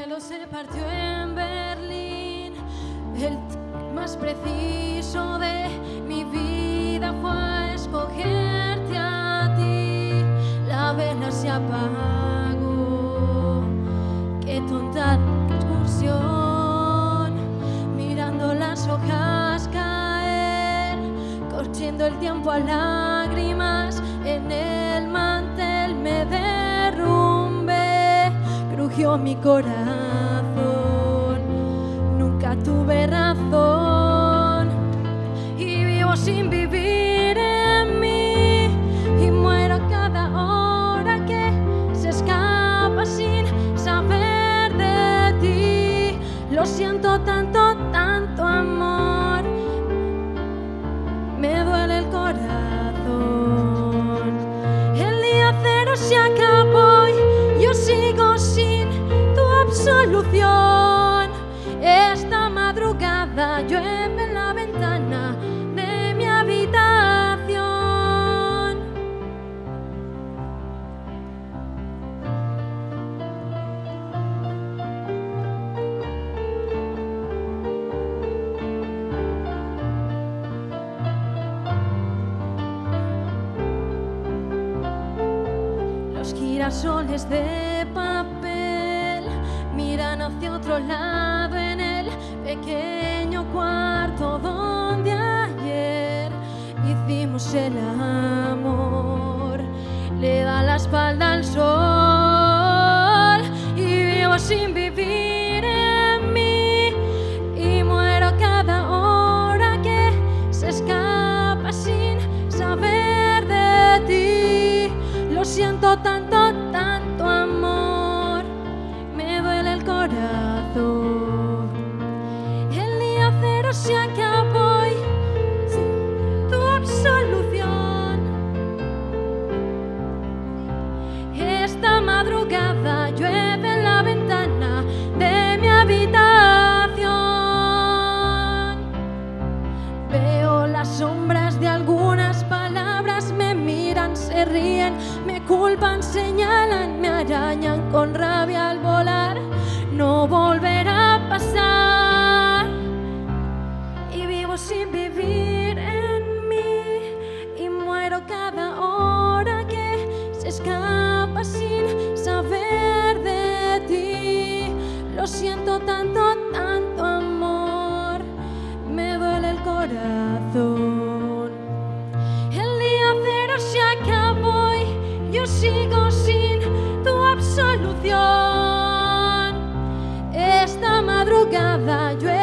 cielo se partió en Berlín. El más preciso de mi vida fue escogerte a ti. La vela se apagó. Qué tonta excursión, mirando las hojas caer, corriendo el tiempo a lágrimas. En el mantel me derrumbé, crujió mi corazón. Nunca tuve razón y vivo sin vivir en mí, y muero cada hora que se escapa sin saber de ti. Lo siento tanto, tanto amor, me duele el corazón. El día cero se acabó y yo sigo sin tu absolución. Esta madrugada llueve en la ventana de mi habitación. Los girasoles de papel miran hacia otro lado en el pequeño cuarto donde ayer hicimos el amor. Le da la espalda al sol y vivo sin vivir en mí, y muero cada hora que se escapa sin saber de ti. Lo siento tanto, tanto amor, me duele el corazón. El día cero se acabó y sin tu absolución. Esta madrugada llueve en la ventana de mi habitación. Veo las sombras de algunas palabras, me miran, se ríen, me culpan, señalan, me arañan con rabia al volar. No volverá a pasar y vivo sin vivir en mí, y muero cada hora que se escapa sin saber de ti. Lo siento tanto, tanto amor, me duele el corazón. El día cero se acabó y yo sigo sin tu absolución. Esta madrugada llueve